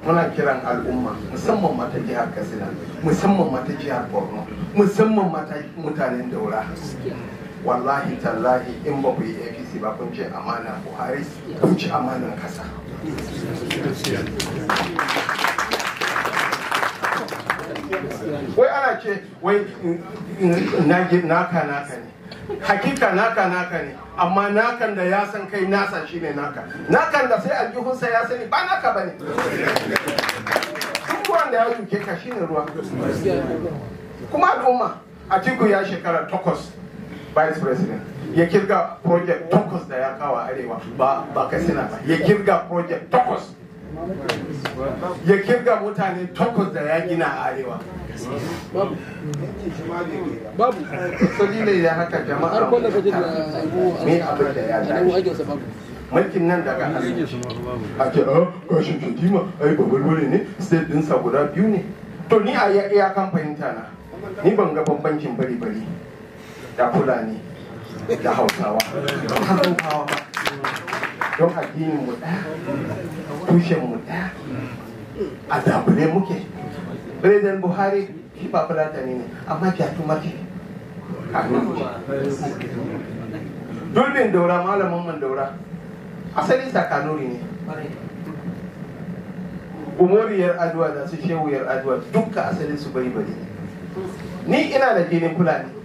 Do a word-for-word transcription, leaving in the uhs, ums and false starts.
muna kiran al'umma musamman mata jihar Katsina, musamman mata jihar Borno, musamman mata mutanen Daura. Wallahi tallahi in ba ku yi A P C ba kun ce amana Buhari, kun ci amanan kasa. Wai ana ce wai naka naka ne, hakika naka naka ne, amma nakan da ya san kai nasa shi ne naka, nakan da sai aljihunsa ya sani ba naka ba ne. Duk wanda ya duke ka shi ne ruwa. Kuma al'umma Atiku ya shekara takwas vice president, ya kirga project takwas da ya kawo arewa ba ba Katsina ba, ya kirga project takwas, ya kirga mutane takwas da ya gina a arewa. Babu babu dalilai da haka jama'a me abin da ya dace. Mulkin nan daga hannu a ce a Kashim Shatima ai babalwale ne, state dinsa guda biyu ne. To ni a iya kan fahimta na, ni ban ga bambancin bari-bari da Fulani da Hausawa har Hausawa ba, don addinin mu ɗaya, tushen mu ɗaya, a dabule muke. President Buhari shi ba Fulatani ne, amma Shatima ce Kanuri ce. Durbin Daura, malamin man Daura asali sa Kanuri ne. Umoriyar Adwa da su Shehuyar Adwa dukka asalin su bari bari. Ni ina da jinin Fulani.